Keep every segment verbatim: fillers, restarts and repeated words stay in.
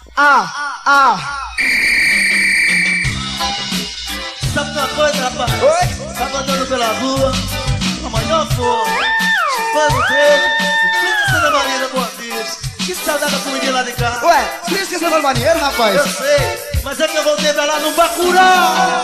Ah, ah. Sabe uma coisa, rapaz? Oi? Tava andando pela rua, a maior fome, faz o treino, fica Santa Maria da Boa Vista. Que saudade da comidinha lá de casa. Ué, por isso que você foi maneiro, rapaz? Eu sei, mas é que eu voltei pra lá no Bacurau.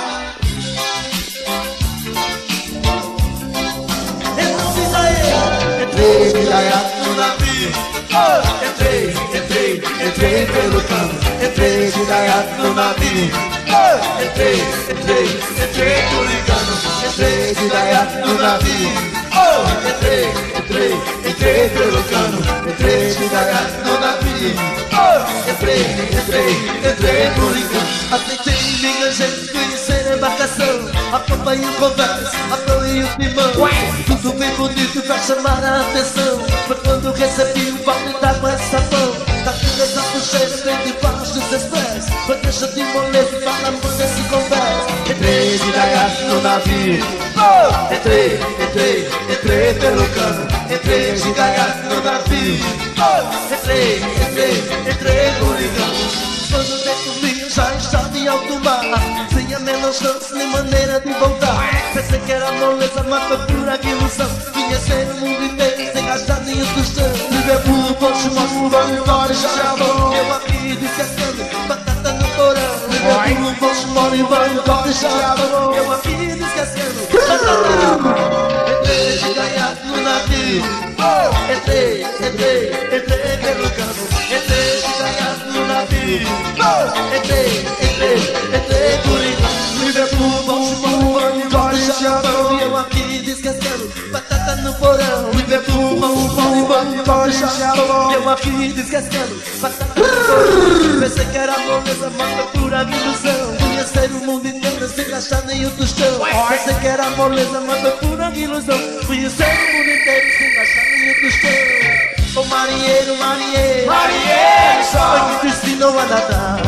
Então diz aí, entrei de gaiato no navio. Oh, entrei, entrei, entrei pelo cano. Entrei de gaiato no navio. Oh, entrei, entrei, entrei por engano. Entrei de gaiato no navio. Oh, entrei, entrei, entrei pelo cano. Entrei de gaiato no navio. Oh, entrei, entrei, entrei por engano. Aceitei minha gente, conhecer a embarcação. Acompanho conversa, apoio o timão. Tudo bem bonito pra chamar a atenção. Mas quando recebi um balde d'água e sabão, tá tendo essa sujeira bem debaixo dos seus pés. Mas deixa de moleza e fala música se conversa. Entrei de gaiato no navio. Oh! Entrei, entrei, entrei pelo cano. Entrei de gaiato no navio. Oh! Entrei, entrei, entrei por engano. Quando dentro do rio já estava em alto mar, sem a menor chance nem maneira de voltar. Pensei que era moleza, mas foi pura ilusão. Vinha ser o mundo inteiro sem gastar nenhum tostão. Liverpool, Porsche, Moscou, Banho, Norte, Chabão. Eu aqui descascando, batata no porão. Liverpool, Porsche, Banho, Norte, Chabão. Eu aqui descascando, batata no porão. Entrei de gaiato no navio. Entrei, entrei, entrei pelo cano. Entrei de gaiato no navio. Entrei, entrei, entrei por engano. Liverpool, Baltimore, Banho, Norte, Chabão. Eu aqui descascando, batata no porão. Liverpool, Baltimore, Banho, Norte, Chabão. Eu aqui descascando, batata no porão. Pensei que era moleza, mas foi pura ilusão. Conhecer o mundo inteiro sem gastar nenhum tostão. Pensei que era moleza, mas foi pura ilusão. Conhecer o mundo inteiro sem gastar nenhum tostão. Ô marinheiro, marinheiro, marinheiro, só que te ensinou a nadar.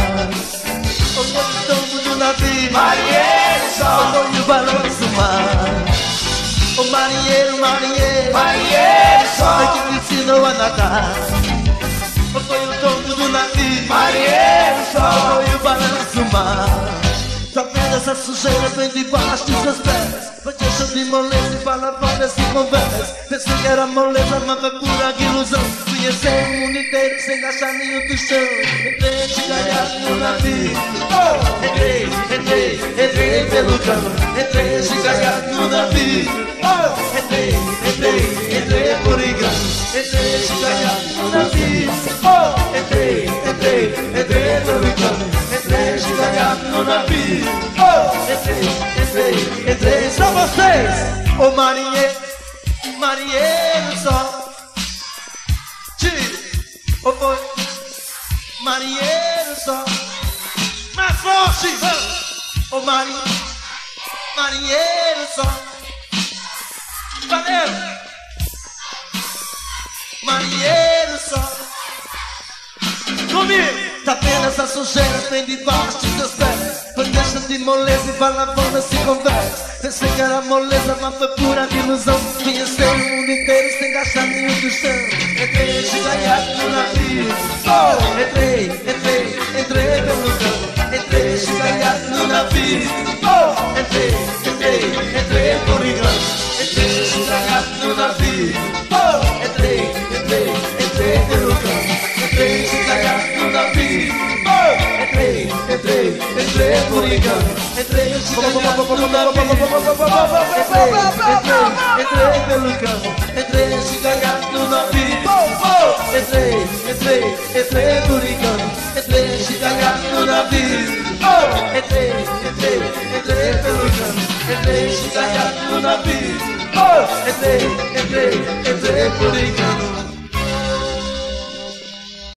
Ô capitão do navio, marinheiro, só foi o balanço mar. Ô marinheiro, marinheiro, marinheiro, só que te ensinou a nadar. Ô foi o dono do navio, marinheiro, só foi o balanço mar. Tá vendo essa sujeira bem debaixo dos seus pés? Vai deixar de moleza e fala várias e conversa. Pensei que era moleza, mas foi pura ilusão. Conhecer o mundo inteiro sem gastar nenhum tostão. Entrei de gaiato no navio. Oh! Entrei, entrei, entrei pelo cano. Entrei de gaiato no navio. Oh! Entrei, entrei, entrei por engano. Entrei de gaiato no navio. Oh! Entrei, entrei, entrei pelo cano. Entrei de gaiato no navio. Oh! Entrei, entrei, entrei. Só vocês! Ô marinheiro, marinheiro só. Ô boi, marinheiro só. Mais forte! Ô marinheiro, marinheiro só. Valeu! Marinheiro só. Comigo! Tá vendo essa sujeira bem debaixo dos seus pés? Foi deixa de moleza e balavona se conversa. Pensei que era moleza, mas foi pura ilusão. Conhecer o mundo inteiro sem gastar nenhum tostão. Entrei de gaiato no navio. Oh! Entrei, entrei, entrei pelo cano. Entrei de gaiato no navio. Oh! Entrei, entrei, entrei por engano. Entrei de gaiato no navio. Oh! Entrei, entrei, entrei pelo cano. Entrei de gaiato no navio. Oh! Entrei, entrei, entrei por engano. Entrei de gaiato no navio. Entrei, entrei, entrei pelo cano. Entrei de gaiato no navio. Oh! Entrei, entrei, entrei por engano. Entrei de gaiato no navio. Oh! Entrei, entrei, entrei pelo cano. Entrei de gaiato no navio. Oh! Entrei, entrei, entrei por engano.